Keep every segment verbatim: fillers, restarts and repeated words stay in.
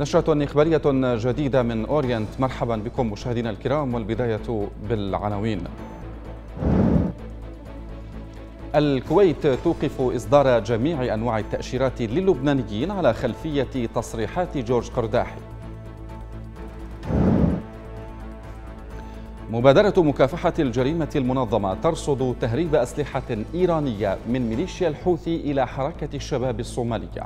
نشرة إخبارية جديدة من أورينت. مرحبا بكم مشاهدينا الكرام، والبداية بالعناوين. الكويت توقف إصدار جميع أنواع التأشيرات للبنانيين على خلفية تصريحات جورج قرداحي. مبادرة مكافحة الجريمة المنظمة ترصد تهريب أسلحة إيرانية من ميليشيا الحوثي إلى حركة الشباب الصومالية.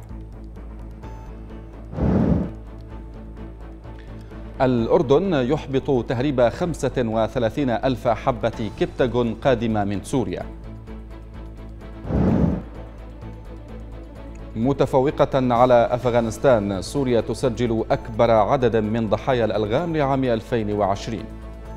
الأردن يحبط تهريب خمسة وثلاثين ألف حبة كبتاغون قادمة من سوريا. متفوقة على أفغانستان، سوريا تسجل أكبر عدد من ضحايا الألغام لعام ألفين وعشرين.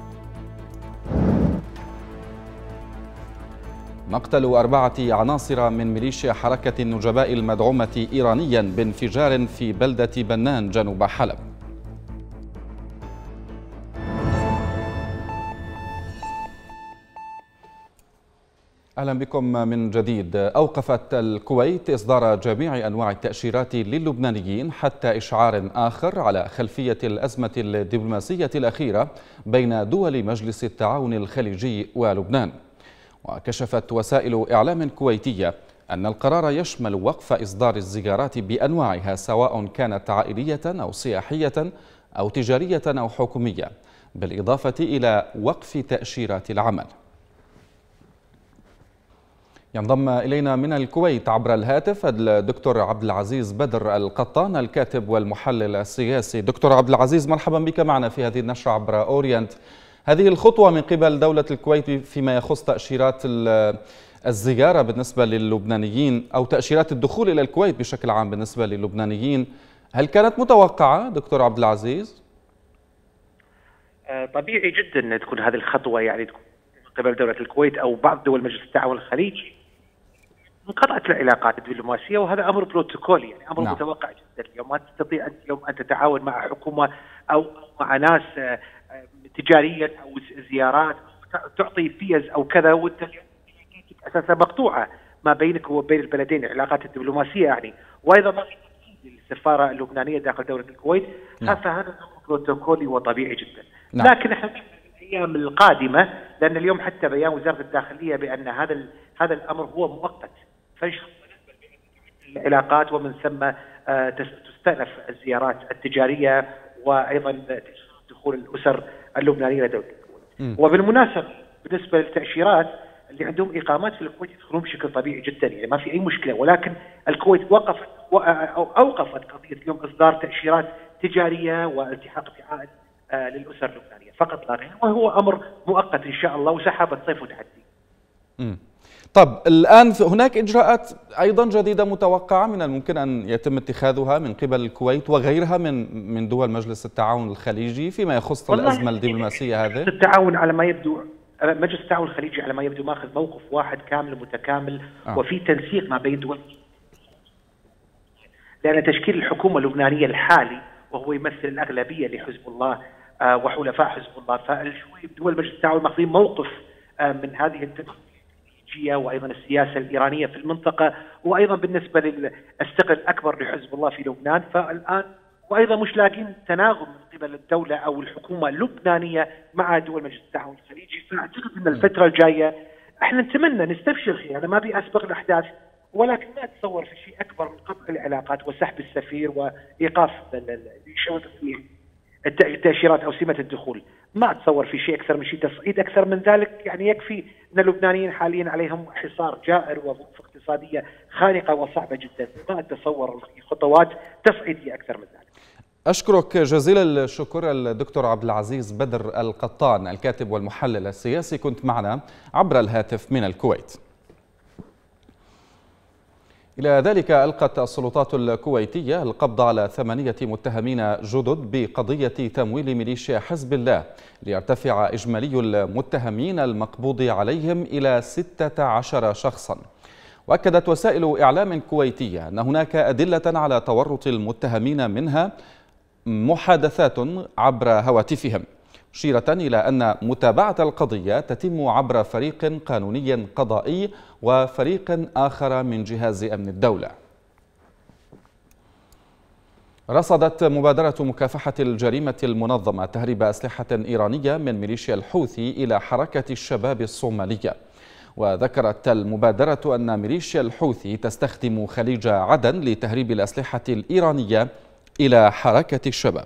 مقتل أربعة عناصر من ميليشيا حركة النجباء المدعومة إيرانيا بانفجار في بلدة بنان جنوب حلب. أهلا بكم من جديد. أوقفت الكويت إصدار جميع أنواع التأشيرات للبنانيين حتى إشعار آخر على خلفية الأزمة الدبلوماسية الأخيرة بين دول مجلس التعاون الخليجي ولبنان. وكشفت وسائل إعلام كويتية أن القرار يشمل وقف إصدار الزيارات بأنواعها، سواء كانت عائلية أو سياحية أو تجارية أو حكومية، بالإضافة إلى وقف تأشيرات العمل. ينضم إلينا من الكويت عبر الهاتف الدكتور عبد العزيز بدر القطان، الكاتب والمحلل السياسي. دكتور عبد العزيز، مرحبا بك معنا في هذه النشرة عبر أورينت. هذه الخطوة من قبل دولة الكويت فيما يخص تأشيرات الزيارة بالنسبة للبنانيين أو تأشيرات الدخول إلى الكويت بشكل عام بالنسبة للبنانيين، هل كانت متوقعة دكتور عبد العزيز؟ طبيعي جدا أن تكون هذه الخطوة يعني تكون من قبل دولة الكويت أو بعض دول مجلس التعاون الخليجي. انقطعت العلاقات الدبلوماسية وهذا أمر بروتوكولي، يعني أمر نعم. متوقع جدا. اليوم ما تستطيع أنت اليوم أن تتعاون مع حكومة أو مع ناس تجاريا أو زيارات تعطي فيز أو كذا وأنت أساسا مقطوعة ما بينك وبين البلدين العلاقات الدبلوماسية يعني. وأيضا ما في السفارة اللبنانية داخل دولة الكويت نعم. فهذا بروتوكولي وطبيعي جدا نعم. لكن احنا في الأيام القادمة، لأن اليوم حتى بيان وزارة الداخلية بأن هذا هذا الأمر هو مؤقت، العلاقات ومن ثم تستأنف الزيارات التجارية وأيضا دخول الأسر اللبنانية لدولة الكويت. وبالمناسبة بالنسبة للتأشيرات اللي عندهم إقامات في الكويت يدخلون بشكل طبيعي جدا، يعني ما في أي مشكلة، ولكن الكويت وقفت أو أوقفت قضية اليوم إصدار تأشيرات تجارية والتحاق بعائد للأسر اللبنانية فقط لا غير، وهو أمر مؤقت إن شاء الله وسحابة صيف وتعدي. طب الآن هناك إجراءات أيضا جديدة متوقعة من الممكن أن يتم اتخاذها من قبل الكويت وغيرها من من دول مجلس التعاون الخليجي فيما يخص الأزمة الدبلوماسية هذه؟ مجلس التعاون على ما يبدو مجلس التعاون الخليجي على ما يبدو ماخذ موقف واحد كامل متكامل آه. وفي تنسيق ما بين دول، لأن تشكيل الحكومة اللبنانية الحالي وهو يمثل الأغلبية لحزب الله آه وحلفاء حزب الله، فدول مجلس التعاون ماخذين موقف آه من هذه التنسيق وايضا السياسه الايرانيه في المنطقه، وايضا بالنسبه للثقل الاكبر لحزب الله في لبنان. فالان وايضا مش لاقين تناغم من قبل الدوله او الحكومه اللبنانيه مع دول مجلس التعاون الخليجي. فاعتقد ان الفتره الجايه احنا نتمنى نستبشر خير، انا ما ابي اسبق الاحداث، ولكن ما اتصور في شيء اكبر من قطع العلاقات وسحب السفير وايقاف التأشيرات أو سمة الدخول. ما أتصور في شيء أكثر من شيء تصعيد أكثر من ذلك، يعني يكفي أن اللبنانيين حاليا عليهم حصار جائر وظروف اقتصادية خانقة وصعبة جدا، ما أتصور خطوات تصعيدية أكثر من ذلك. أشكرك جزيل الشكر الدكتور عبد العزيز بدر القطان، الكاتب والمحلل السياسي، كنت معنا عبر الهاتف من الكويت. إلى ذلك ألقت السلطات الكويتية القبض على ثمانية متهمين جدد بقضية تمويل ميليشيا حزب الله، ليرتفع إجمالي المتهمين المقبوض عليهم إلى ستة عشر شخصا. وأكدت وسائل إعلام كويتية أن هناك أدلة على تورط المتهمين، منها محادثات عبر هواتفهم، مشيرة إلى أن متابعة القضية تتم عبر فريق قانوني قضائي وفريق آخر من جهاز أمن الدولة. رصدت مبادرة مكافحة الجريمة المنظمة تهريب أسلحة إيرانية من ميليشيا الحوثي إلى حركة الشباب الصومالية. وذكرت المبادرة أن ميليشيا الحوثي تستخدم خليج عدن لتهريب الأسلحة الإيرانية إلى حركة الشباب.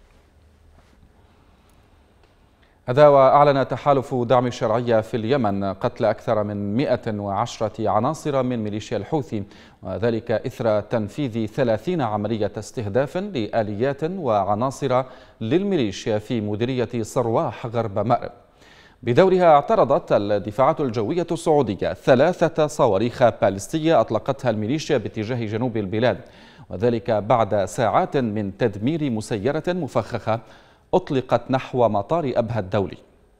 هذا وأعلن تحالف دعم الشرعية في اليمن قتل أكثر من مئة وعشرة عناصر من ميليشيا الحوثي، وذلك إثر تنفيذ ثلاثين عملية استهداف لآليات وعناصر للميليشيا في مديرية صرواح غرب مأرب. بدورها اعترضت الدفاعات الجوية السعودية ثلاثة صواريخ باليستية أطلقتها الميليشيا باتجاه جنوب البلاد، وذلك بعد ساعات من تدمير مسيرة مفخخة أطلقت نحو مطار أبها الدولي.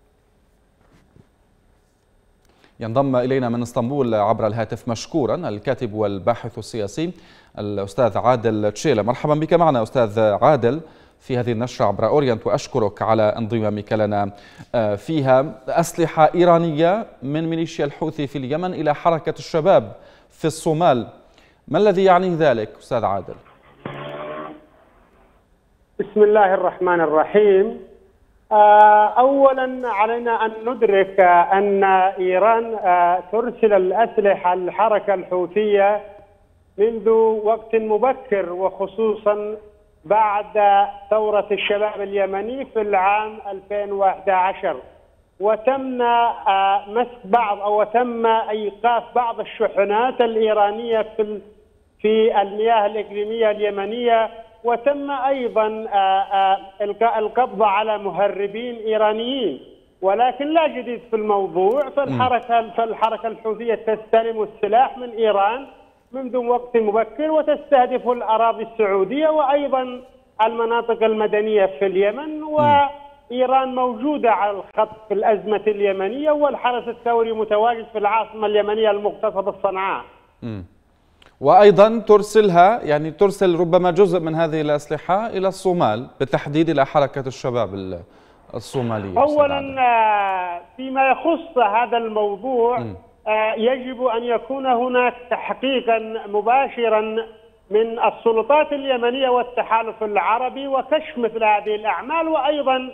ينضم إلينا من اسطنبول عبر الهاتف مشكورا الكاتب والباحث السياسي الأستاذ عادل تشيلة. مرحبا بك معنا أستاذ عادل في هذه النشرة عبر أورينت، وأشكرك على انضمامك لنا فيها. أسلحة إيرانية من ميليشيا الحوثي في اليمن إلى حركة الشباب في الصومال، ما الذي يعني ذلك أستاذ عادل؟ بسم الله الرحمن الرحيم. أولا علينا أن ندرك أن إيران ترسل الأسلحة للحركة الحوثية منذ وقت مبكر، وخصوصا بعد ثورة الشباب اليمني في العام ألفين وأحد عشر، وتم مسك بعض أو تم إيقاف بعض الشحنات الإيرانية في في المياه الإقليمية اليمنية، وتم أيضا إلقاء القبض على مهربين إيرانيين. ولكن لا جديد في الموضوع، فالحركة فالحركة الحوثية تستلم السلاح من إيران منذ وقت مبكر، وتستهدف الأراضي السعودية وأيضا المناطق المدنية في اليمن. وإيران موجودة على الخط في الأزمة اليمنية، والحرس الثوري متواجد في العاصمة اليمنية المغتصبة صنعاء. وأيضا ترسلها، يعني ترسل ربما جزء من هذه الأسلحة إلى الصومال، بالتحديد إلى حركة الشباب الصومالية. أولا فيما يخص هذا الموضوع م. يجب أن يكون هناك تحقيقا مباشرا من السلطات اليمنية والتحالف العربي وكشف مثل هذه الأعمال، وأيضا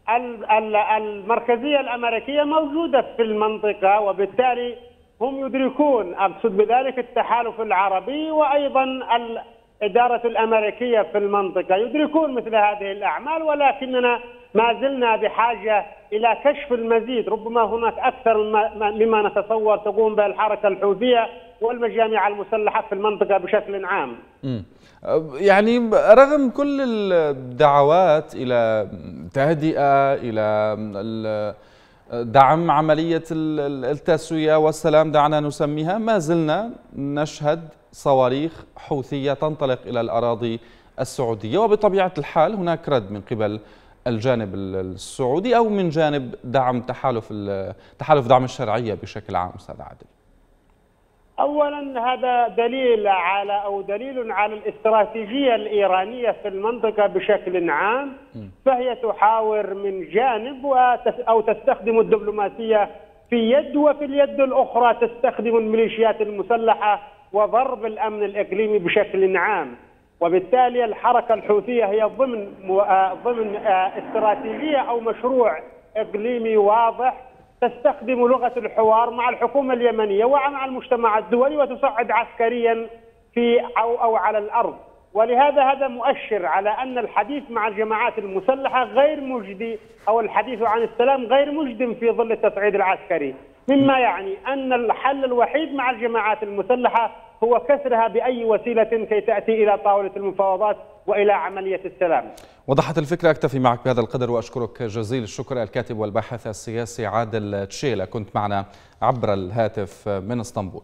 المركزية الأمريكية موجودة في المنطقة، وبالتالي هم يدركون، أقصد بذلك التحالف العربي وأيضا الإدارة الأمريكية في المنطقة يدركون مثل هذه الأعمال، ولكننا ما زلنا بحاجة إلى كشف المزيد. ربما هناك أكثر مما نتصور تقوم به الحركة الحوثية والمجاميع المسلحة في المنطقة بشكل عام. م. يعني رغم كل الدعوات إلى تهدئة، إلى دعم عملية التسوية والسلام دعنا نسميها، ما زلنا نشهد صواريخ حوثية تنطلق إلى الأراضي السعودية، وبطبيعة الحال هناك رد من قبل الجانب السعودي أو من جانب دعم تحالف تحالف دعم الشرعية بشكل عام. أستاذ عادل، أولا هذا دليل على أو دليل على الاستراتيجية الإيرانية في المنطقة بشكل عام، فهي تحاور من جانب أو تستخدم الدبلوماسية في يد، وفي اليد الأخرى تستخدم الميليشيات المسلحة وضرب الأمن الإقليمي بشكل عام. وبالتالي الحركة الحوثية هي ضمن ضمن استراتيجية أو مشروع إقليمي واضح، تستخدم لغة الحوار مع الحكومة اليمنية ومع المجتمع الدولي، وتصعد عسكريا في أو أو على الأرض. ولهذا هذا مؤشر على أن الحديث مع الجماعات المسلحة غير مجدي، أو الحديث عن السلام غير مجدم في ظل التصعيد العسكري، مما يعني أن الحل الوحيد مع الجماعات المسلحة هو كسرها بأي وسيلة كي تأتي إلى طاولة المفاوضات وإلى عملية السلام. وضحت الفكرة. أكتفي معك بهذا القدر وأشكرك جزيل الشكر الكاتب والباحث السياسي عادل تشيلة، كنت معنا عبر الهاتف من اسطنبول.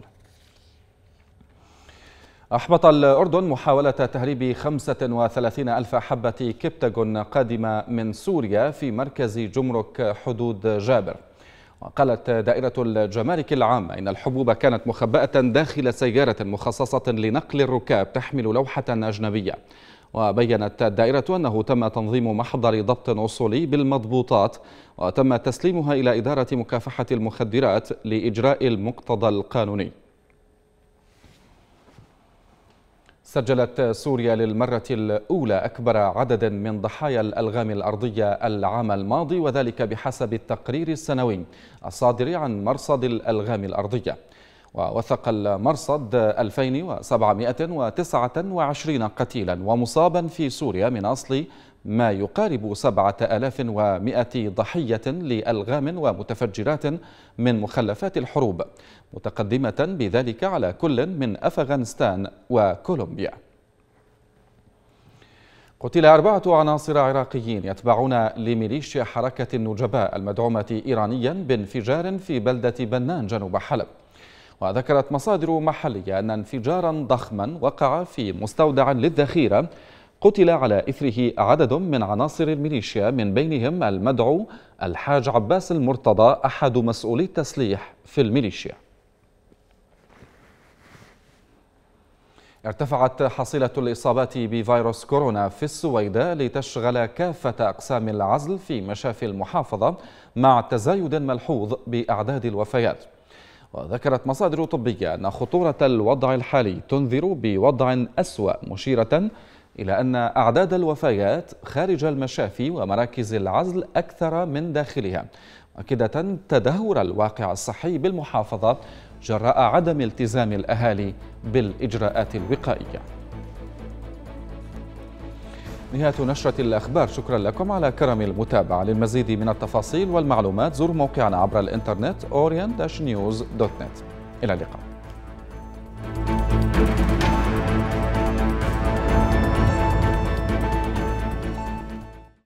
أحبط الأردن محاولة تهريب خمسة وثلاثين ألف حبة كبتاغون قادمة من سوريا في مركز جمرك حدود جابر. وقالت دائرة الجمارك العامة إن الحبوب كانت مخبأة داخل سيارة مخصصة لنقل الركاب تحمل لوحة أجنبية. وبينت الدائرة أنه تم تنظيم محضر ضبط أصولي بالمضبوطات، وتم تسليمها إلى إدارة مكافحة المخدرات لإجراء المقتضى القانوني. سجلت سوريا للمرة الأولى أكبر عدد من ضحايا الألغام الأرضية العام الماضي، وذلك بحسب التقرير السنوي الصادر عن مرصد الألغام الأرضية. ووثق المرصد ألفين وسبعمائة وتسعة وعشرين قتيلا ومصابا في سوريا من أصل ما يقارب سبعة آلاف ومائة ضحية لألغام ومتفجرات من مخلفات الحروب، متقدمة بذلك على كل من أفغانستان وكولومبيا. قتل أربعة عناصر عراقيين يتبعون لميليشيا حركة النجباء المدعومة إيرانيا بانفجار في بلدة بنان جنوب حلب. وذكرت مصادر محلية أن انفجارا ضخما وقع في مستودع للذخيرة قتل على إثره عدد من عناصر الميليشيا، من بينهم المدعو الحاج عباس المرتضى أحد مسؤولي التسليح في الميليشيا. ارتفعت حصيلة الإصابات بفيروس كورونا في السويداء لتشغل كافة أقسام العزل في مشافي المحافظة، مع تزايد ملحوظ بأعداد الوفيات. وذكرت مصادر طبية أن خطورة الوضع الحالي تنذر بوضع أسوأ، مشيرة إلى أن أعداد الوفيات خارج المشافي ومراكز العزل أكثر من داخلها، مؤكدة تدهور الواقع الصحي بالمحافظة جراء عدم التزام الأهالي بالإجراءات الوقائية. نهاية نشرة الأخبار، شكرا لكم على كرم المتابعة. للمزيد من التفاصيل والمعلومات زوروا موقعنا عبر الإنترنت أورينت نيوز دوت نت. إلى اللقاء.